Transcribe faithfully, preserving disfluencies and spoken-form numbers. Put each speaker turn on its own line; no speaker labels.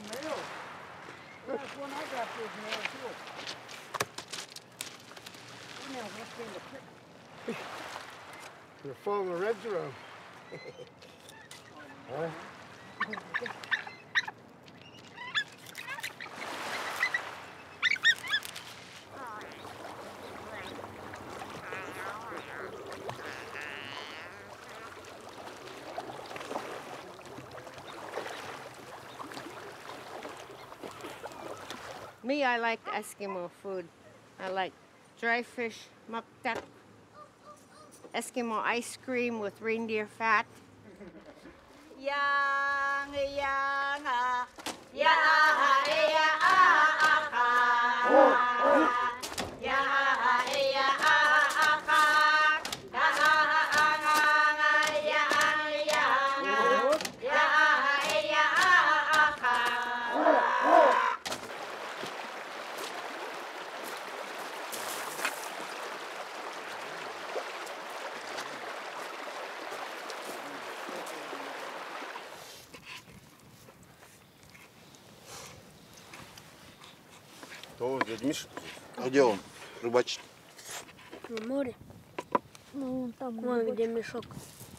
mail. Last one I got was mail too. Emails must be in the pic.
You're following the reds around. Huh?
Me, I like Eskimo food. I like dry fish, muktak, Eskimo ice cream with reindeer fat.
Yang yang ya ya aka ya ya aka
То, дядя Миша, а где он? Рыбачит?
На море. Ну, вон там. Вон где мешок.